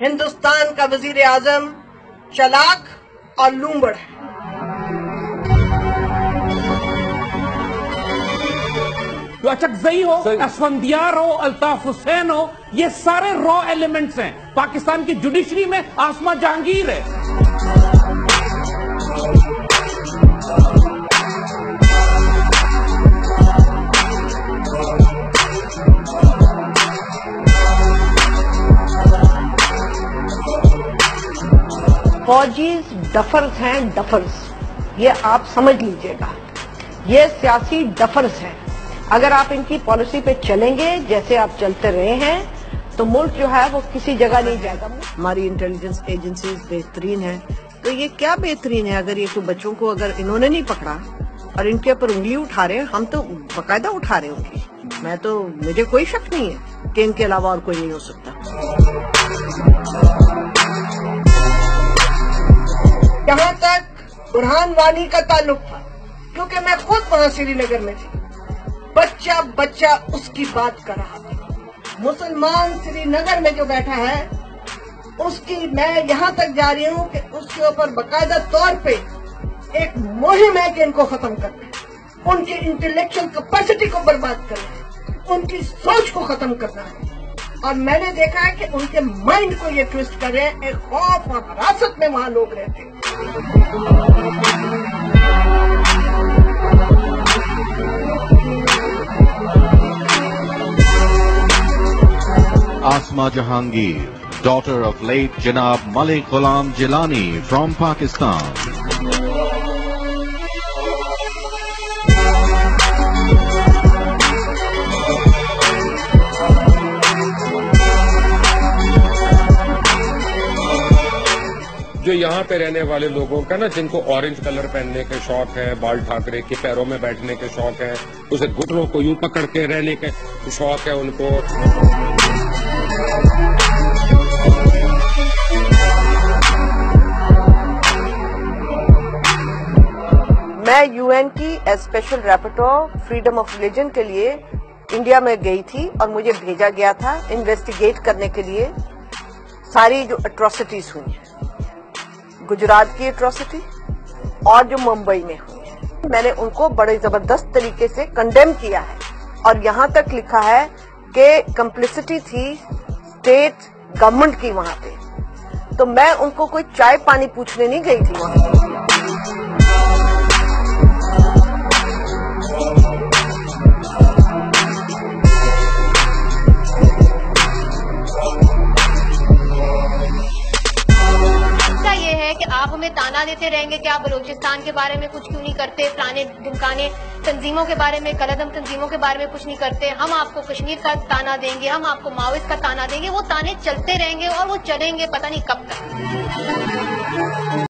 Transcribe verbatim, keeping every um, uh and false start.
हिंदुस्तान का वजीर आजम चालाक और लूंबड़ है। तो अचकजई हो, असफंदियार हो, अल्ताफ हुसैन हो, ये सारे रॉ एलिमेंट्स हैं। पाकिस्तान की जुडिशरी में आसमा जहांगीर है। फौजीज डफर्स हैं, डफर्स, ये आप समझ लीजिएगा। ये सियासी डफर्स हैं। अगर आप इनकी पॉलिसी पे चलेंगे जैसे आप चलते रहे हैं तो मुल्क जो है वो किसी जगह नहीं जाएगा। हमारी इंटेलिजेंस एजेंसीज बेहतरीन है, तो ये क्या बेहतरीन है? अगर ये कोई बच्चों को अगर इन्होंने नहीं पकड़ा और इनके ऊपर उंगली उठा रहे हैं, हम तो बाकायदा उठा रहे हैं उंगली। मैं तो मुझे कोई शक नहीं है कि इनके अलावा और कोई नहीं हो सकता। जहाँ तक बुरहान वानी का ताल्लुक था, क्योंकि मैं खुद वहाँ श्रीनगर में थी, बच्चा बच्चा उसकी बात कर रहा था। मुसलमान श्रीनगर में जो बैठा है उसकी मैं यहाँ तक जा रही हूँ कि उसके ऊपर बाकायदा तौर पे एक मुहिम है कि इनको खत्म करना है, उनकी इंटेलेक्चुअल कैपेसिटी को बर्बाद करना है, उनकी सोच को खत्म करना है। और मैंने देखा है कि उनके माइंड को ये ट्विस्ट कर रहे हैं। एक खौफ और हरासत में वहां लोग रहते हैं। Asma Jahangir, daughter of late Janab Malik Ghulam Jilani from Pakistan. जो यहाँ पे रहने वाले लोगों का ना, जिनको ऑरेंज कलर पहनने के शौक है, बाल ठाकरे के पैरों में बैठने के शौक है, उसे घुटनों को यूं पकड़ के रहने के शौक है उनको। मैं यूएन की as special rapporteur freedom of religion के लिए इंडिया में गई थी और मुझे भेजा गया था इन्वेस्टिगेट करने के लिए सारी जो एट्रोसिटीज हुई हैं, गुजरात की एट्रोसिटी और जो मुंबई में हुई है। मैंने उनको बड़े जबरदस्त तरीके से कंडेम किया है और यहाँ तक लिखा है कि कंप्लिसिटी थी स्टेट गवर्नमेंट की वहां पे। तो मैं उनको कोई चाय पानी पूछने नहीं गई थी वहां। कि आप हमें ताना देते रहेंगे कि आप बलूचिस्तान के बारे में कुछ क्यों नहीं करते, फलाने ढिमकाने तंजीमों के बारे में, कलदम तंजीमों के बारे में कुछ नहीं करते। हम आपको कश्मीर का ताना देंगे, हम आपको माओइस्ट का ताना देंगे। वो ताने चलते रहेंगे और वो चलेंगे पता नहीं कब तक।